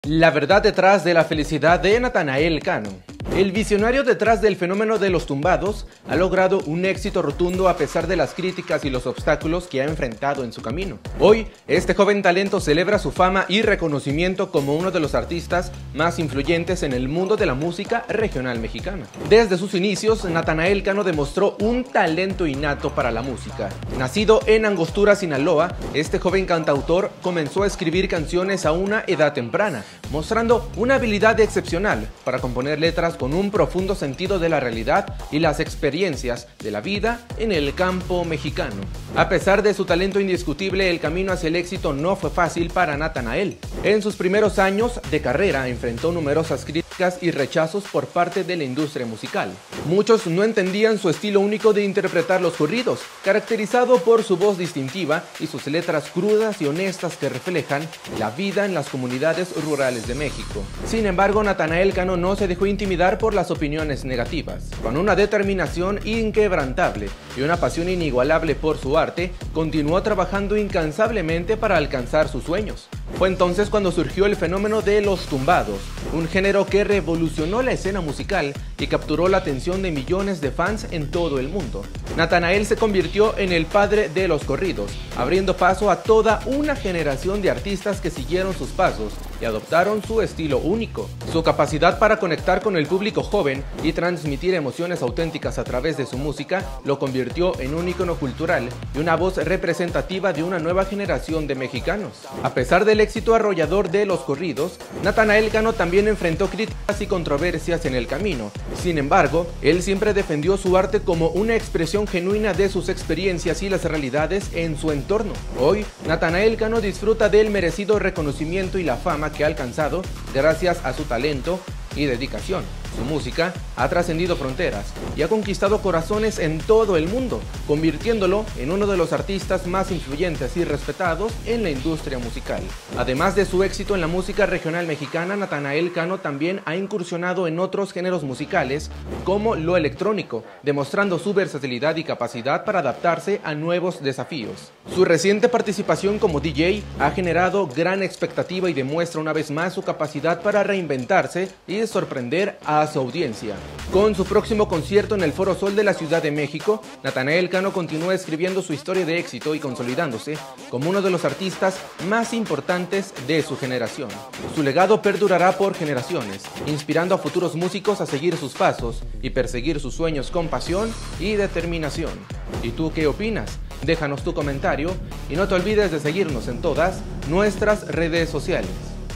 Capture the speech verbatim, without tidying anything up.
La verdad detrás de la felicidad de Natanael Cano. El visionario detrás del fenómeno de los tumbados ha logrado un éxito rotundo a pesar de las críticas y los obstáculos que ha enfrentado en su camino. Hoy, este joven talento celebra su fama y reconocimiento como uno de los artistas más influyentes en el mundo de la música regional mexicana. Desde sus inicios, Natanael Cano demostró un talento innato para la música. Nacido en Angostura, Sinaloa, este joven cantautor comenzó a escribir canciones a una edad temprana, mostrando una habilidad excepcional para componer letras con un profundo sentido de la realidad y las experiencias de la vida en el campo mexicano. A pesar de su talento indiscutible, el camino hacia el éxito no fue fácil para Natanael. En sus primeros años de carrera enfrentó numerosas críticas y rechazos por parte de la industria musical. Muchos no entendían su estilo único de interpretar los corridos, caracterizado por su voz distintiva y sus letras crudas y honestas que reflejan la vida en las comunidades rurales de México. Sin embargo, Natanael Cano no se dejó intimidar por las opiniones negativas. Con una determinación inquebrantable y una pasión inigualable por su arte, continuó trabajando incansablemente para alcanzar sus sueños. Fue entonces cuando surgió el fenómeno de los tumbados, un género que revolucionó la escena musical y capturó la atención de millones de fans en todo el mundo. Natanael se convirtió en el padre de los corridos, abriendo paso a toda una generación de artistas que siguieron sus pasos y adoptaron su estilo único. Su capacidad para conectar con el público joven y transmitir emociones auténticas a través de su música lo convirtió en un ícono cultural y una voz representativa de una nueva generación de mexicanos. A pesar del éxito arrollador de los corridos, Natanael Cano también enfrentó críticas y controversias en el camino. Sin embargo, él siempre defendió su arte como una expresión genuina de sus experiencias y las realidades en su entorno. Hoy, Natanael Cano disfruta del merecido reconocimiento y la fama que ha alcanzado gracias a su talento y dedicación. Su música ha trascendido fronteras y ha conquistado corazones en todo el mundo, convirtiéndolo en uno de los artistas más influyentes y respetados en la industria musical. Además de su éxito en la música regional mexicana, Natanael Cano también ha incursionado en otros géneros musicales como lo electrónico, demostrando su versatilidad y capacidad para adaptarse a nuevos desafíos. Su reciente participación como D J ha generado gran expectativa y demuestra una vez más su capacidad para reinventarse y sorprender a su audiencia. Con su próximo concierto en el Foro Sol de la Ciudad de México, Natanael Cano continúa escribiendo su historia de éxito y consolidándose como uno de los artistas más importantes de su generación. Su legado perdurará por generaciones, inspirando a futuros músicos a seguir sus pasos y perseguir sus sueños con pasión y determinación. ¿Y tú qué opinas? Déjanos tu comentario y no te olvides de seguirnos en todas nuestras redes sociales.